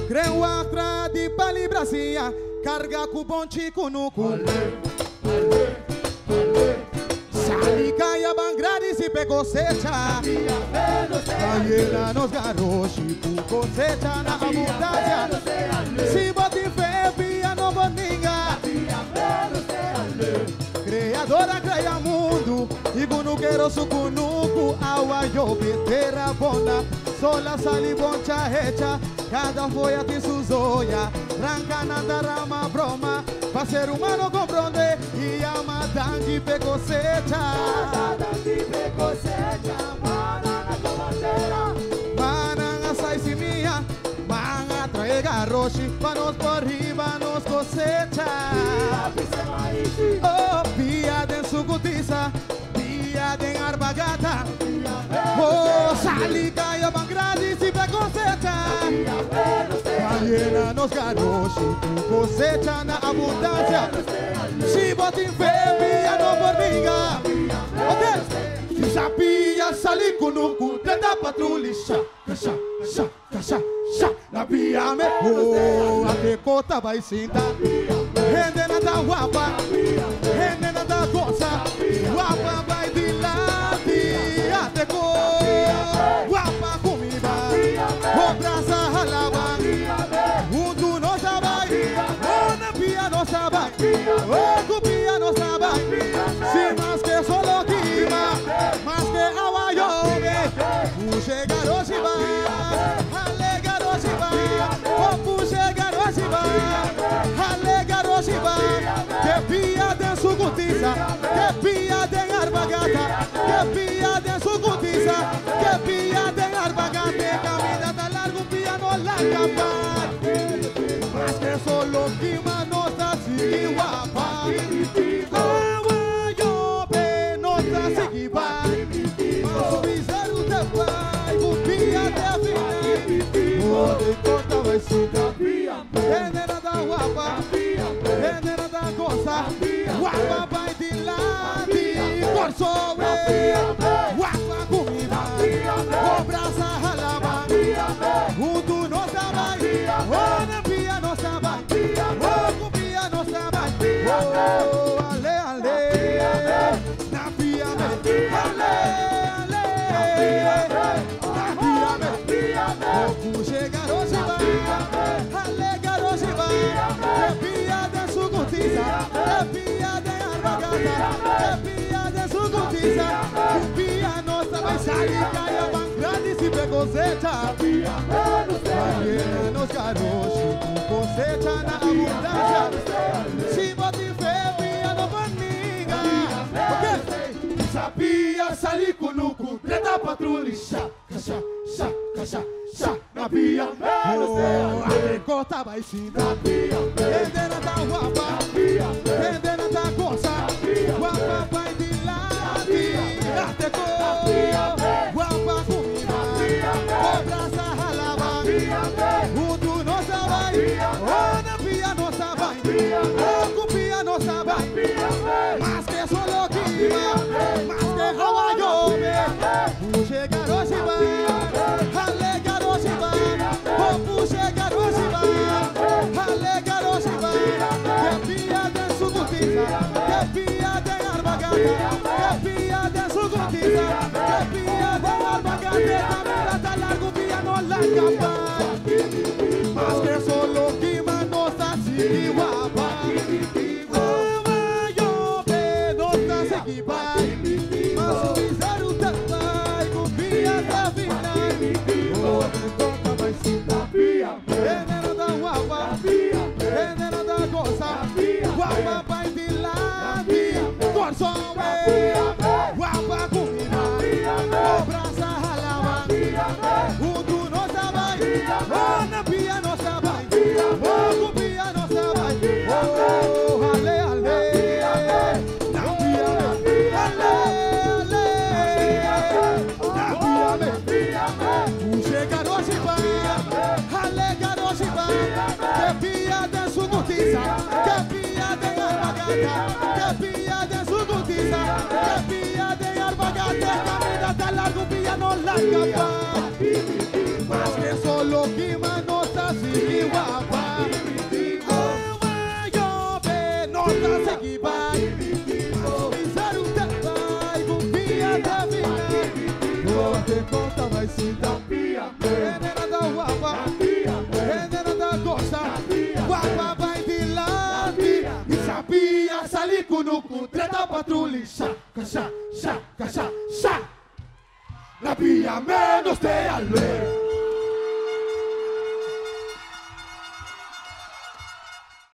Creu atrás de pali Brasinha, carga com bom tico no cu. Sali caia bangrade se pegou secha. Caieira nos garotos, por cosecha na abundância. Se bota em fé, via no boninga. Criadora cria mundo, e gunuqueiro sucunuco, aua yo betera bona. Sola sali boncha hecha, cada foi a ti suzoia. Ranca nada rama broma, pra ser humano compreender. E a matangi pe cosecha. Mananga sai si minha, manga traga roxi, pa nos por riba nos cosecha. Oh, pia den sucutiza, pia den arbagata. Oh, sali caia bangrade se pe cosecha. Caieira nos garotos, cosecha na abundância. Se bota em fé, pia no formiga. Ok? Se sapia, sali cunucu, tenta patrulha. Chá, chá, chá, chá. Na pia me oh, a pecota vai sentar. Rende na da guapa, rende na da goza. Guapa vai de lado, a teco. Guapa comida, o brasa halava. Tu não sabe, na pia não sabe. O pia não sabe. Se mais que solo quima, mais que awa yome. Puxe garoshiba, ale garoshiba. O puxe garoshiba, ale garoshiba. Que pia den sucutiza, que pia den arbagata, que pia den sucutiza, que pia den arbagata. Caminata largo, pia no la capa. Mas que solo quima no está así guapa. Awa yo pe no está así guapa. Mas o misério te vai, o pia te afina. O de conta vai se capia. Venera da guapa, venera da goza. Guapa vai de lado, corso guapa comida. O brasa halava, o tu não sabe. O na pia não sabe, o pia não sabe. Oh, ale, ale, na pia me, ale, ale, na pia me. O puxe garoshiba, ale garoshiba. Que pia de sucutiza, que pia de arbagata, que pia de sucutiza. O pia não sabe, sali caia bangrade se pegou secha. Caieira nos garotos, cosecha na abundância. Se bota em fé, pia no baninga. Ok? Sabia, sali cunucu, treta patrulha. Chá, chá, chá, chá, chá. Na pia, oh, a pecota vai sim. Na pia, vendendo da guapa, vendendo da goza. Guapa vai de lado, até cor. Guapa comida, o brasa halava. O tu não sabe, o na pia não sabe. O pia não sabe. Mas que solo quima, mas que hawa yome. Puxe garoshiba, ale garoshiba. O puxe garoshiba, ale garoshiba. Que pia de sucutiza, que pia de arbagata, que pia de sucutiza, que pia de arbagata. Caminata largo, pia no la capa. Mas que solo quima no está así guapa. Awa yo pe no está así guapa. Mas o misério te vai, com pia te final. O de conta vai se dar pia. Veneno da guapa, veneno da goza. Guapa vai de lado, corso guapa comida. O brasa halava, o tu não sabe. O na pia não sabe, o pia não sabe. Oh, ale, ale, na pia me, ale, ale, na pia me. Puxe garoshiba, ale garoshiba. Que pia de sucutiza, que pia de arbagata, que pia de sucutiza, que pia de arbagata. Caminata largo, pia no la capa. Mas que solo quima no está así que guapa. Eu be nota segui vai. Zero vai bumbia da vida. Vou ter conta vai se dar. Renera da guapa. Renera da gosta. Guapa vai de lado. E sabia salir com o treta patrulha. Chaca, chaca, chaca, chaca. La via menos de alve.